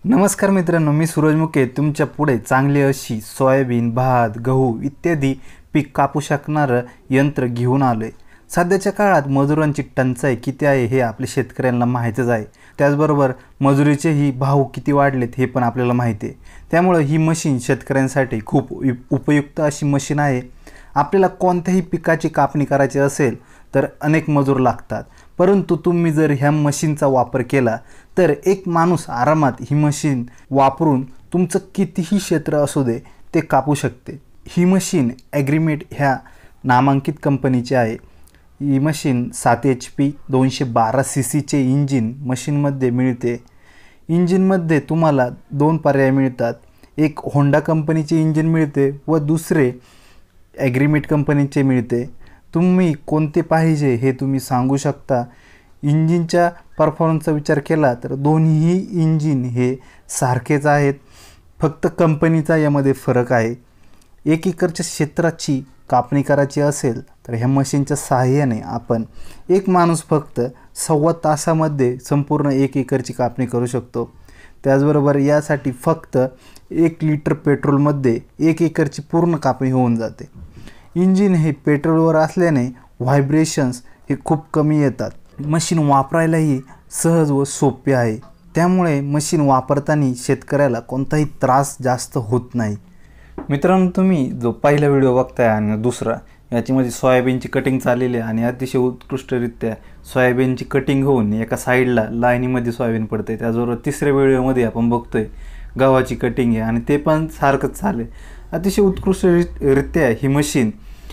नमस्कार मित्रांनो, मी सूरज मुके तुमच्या पुढे चांगली अशी सोयाबीन, भात, गहू इत्यादी पीक कापू शकणारं यंत्र घेऊन आलोय। सध्याच्या काळात मजुरांची टंचाई किती आहे हे आपल्या शेतकऱ्यांना माहितीच आहे। त्याचबरोबर मजुरीचेही भाव किती वाढलेत हे पण आपल्याला माहिती आहे। त्यामुळे ही मशीन शेतकऱ्यांसाठी खूप उपयुक्त अशी मशीन आहे। आपल्याला कोणत्याही पिकाची कापणी करायची असेल तर अनेक मजूर लागतात, परंतु तुम्ही जर ह्या मशीनचा वापर केला तर एक माणूस आरामात ही मशीन वापरून तुमचं कितीही क्षेत्र असू दे ते कापू शकते। ही मशीन ॲग्रीमेट ह्या नामांकित कंपनीची आहे। ही मशीन 7 HP 212 cc चे इंजिन मशीनमध्ये मिळते। इंजिनमध्ये तुम्हाला 2 पर्याय मिळतात, एक होंडा कंपनीचे इंजिन मिळते व दुसरे ॲग्रीमेट कंपनीचे मिळते। तुम्ही कोणते पाहिजे हे तुम्ही सांगू शकता। इंजिनच्या परफॉर्मन्सचा विचार केला तर दोन्ही इंजिन हे सारखेच आहेत, फक्त कंपनीचा यामध्ये फरक आहे। 1 एकरच्या क्षेत्राची कापणी करायची असेल तर ह्या मशीनच्या सहाय्याने आपण एक माणूस फक्त 1.25 तासामध्ये संपूर्ण 1 एकरची कापणी करू शकतो। त्याचबरोबर यासाठी फक्त 1 लिटर पेट्रोलमध्ये 1 एकरची पूर्ण कापणी होऊन जाते। इंजिन हे पेट्रोलवर असल्याने व्हायब्रेशन्स हे खूप कमी येतात। मशीन वापरायलाही सहज व सोपे आहे, त्यामुळे मशीन वापरताना शेतकऱ्याला कोणताही त्रास जास्त होत नाही। मित्रांनो, तुम्ही जो पहिला व्हिडिओ बघताय आणि दुसरा याच्यामध्ये सोयाबीनची कटिंग चाललेली आहे आणि अतिशय उत्कृष्टरित्या सोयाबीनची कटिंग होऊन एका साईडला लाईनीमध्ये सोयाबीन पडते। त्याचबरोबर तिसऱ्या व्हिडिओमध्ये आपण बघतोय गव्हाची कटिंग आहे आणि ते पण सारखंच चालले। अतिशय उत्कृष्टरित्या ही मशीन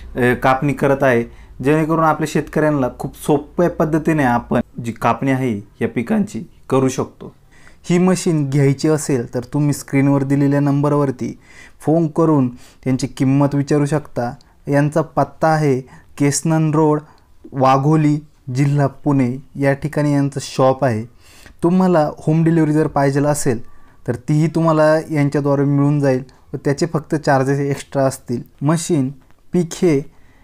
कापणी करत आहे, जेणेकरून आपल्या शेतकऱ्यांना खूप सोप्या पद्धतीने आपण जी कापणी आहे या पिकांची करू शकतो। ही मशीन घ्यायची असेल तर तुम्ही स्क्रीनवर दिलेल्या नंबरवरती फोन करून त्यांची किंमत विचारू शकता। यांचा पत्ता आहे केसनन रोड, वाघोली, जिल्हा पुणे या ठिकाणी यांचं शॉप आहे। तुम्हाला होम डिलिव्हरी जर पाहिजे असेल तर तीही तुम्हाला यांच्याद्वारे मिळून जाईल व त्याचे फक्त चार्जेस एक्स्ट्रा असतील। मशीन पीक हे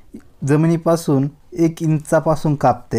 जमिनीपासून 1 इंचापासून कापते।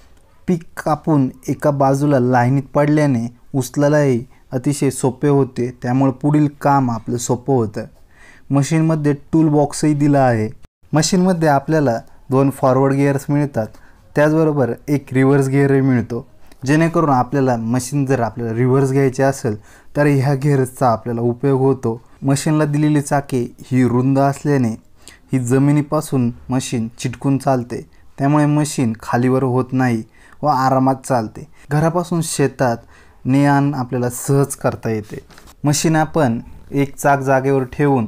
पीक कापून एका बाजूला लाईनीत पडल्याने उचलायलाही अतिशय सोपे होते, त्यामुळे पुढील काम आपलं सोपं होतं। मशीनमध्ये टूल बॉक्सही दिला आहे। मशीनमध्ये आपल्याला 2 फॉरवर्ड गिअर्स मिळतात, त्याचबरोबर एक रिव्हर्स गिअरही मिळतो, जेणेकरून आपल्याला मशीन जर आपल्याला रिव्हर्स घ्यायचे असेल तर ह्या गिअर्सचा आपल्याला उपयोग होतो। मशीनला दिलेली चाके ही रुंद असल्याने ही जमिनीपासून मशीन चिटकून चालते, त्यामुळे मशीन खालीवर होत नाही व आरामात चालते। घरापासून शेतात ने-आण आपल्याला सहज करता येते। मशीन आपण एक चाक जागेवर ठेवून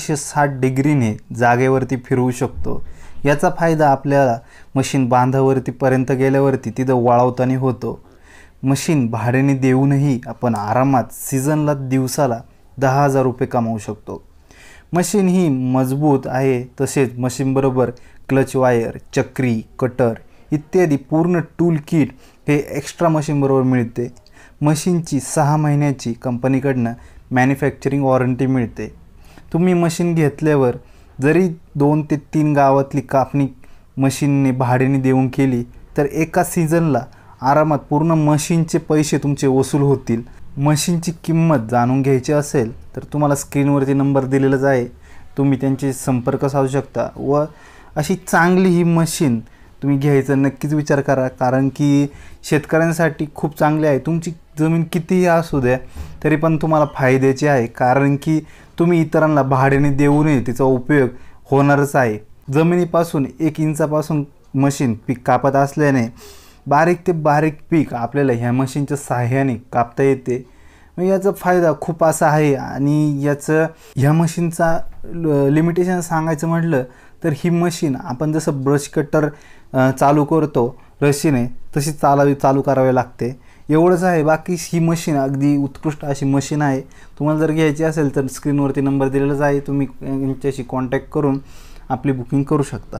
360 डिग्रीने जागेवरती फिरवू शकतो। याचा फायदा आपल्याला मशीन बांधावरती पर्यंत गेल्यावरती तिथं वळवताना होतो। मशीन भाड्याने देऊनही आपण आरामात सीझनला दिवसाला 10,000 रुपये कमावू शकतो। मशीन ही मजबूत आहे, तसेच मशीनबरोबर क्लच वायर, चक्री, कटर इत्यादी पूर्ण टूल किट हे एक्स्ट्रा मशीनबरोबर मिळते। मशीनची 6 महिन्याची कंपनीकडनं मॅन्युफॅक्चरिंग वॉरंटी मिळते। तुम्ही मशीन घेतल्यावर जरी 2 ते 3 गावातली कापणी मशीनने भाड्याने देऊन केली तर एका सीझनला आरामात पूर्ण मशीनचे पैसे तुमचे वसूल होतील। मशीनची किंमत जाणून घ्यायची असेल तर तुम्हाला स्क्रीनवरती नंबर दिलेलाच आहे, तुम्ही त्यांचे संपर्क साधू शकता व अशी चांगली ही मशीन तुम्ही घ्यायचा नक्कीच विचार करा, कारण की शेतकऱ्यांसाठी खूप चांगली आहे। तुमची जमीन कितीही असू द्या तरी पण तुम्हाला फायद्याची आहे, कारण की तुम्ही इतरांना भाड्याने देऊनही तिचा उपयोग होणारच आहे। जमिनीपासून 1 इंचापासून मशीन पीक कापत असल्याने बारीक ते बारीक पीक आपल्याला ह्या मशीनच्या सहाय्याने कापता येते। याचा फायदा खूप असा आहे आणि याचं ह्या मशीनचा लिमिटेशन सांगायचं म्हटलं तर ही मशीन आपण जसं ब्रश कटर चालू करतो रशीने तशी चालू करावे लागते, एवढंच आहे। बाकी ही मशीन अगदी उत्कृष्ट अशी मशीन आहे। तुम्हाला जर घ्यायची असेल तर स्क्रीनवरती नंबर दिलेलाच आहे, तुम्ही यांच्याशी कॉन्टॅक्ट करून आपली बुकिंग करू शकता।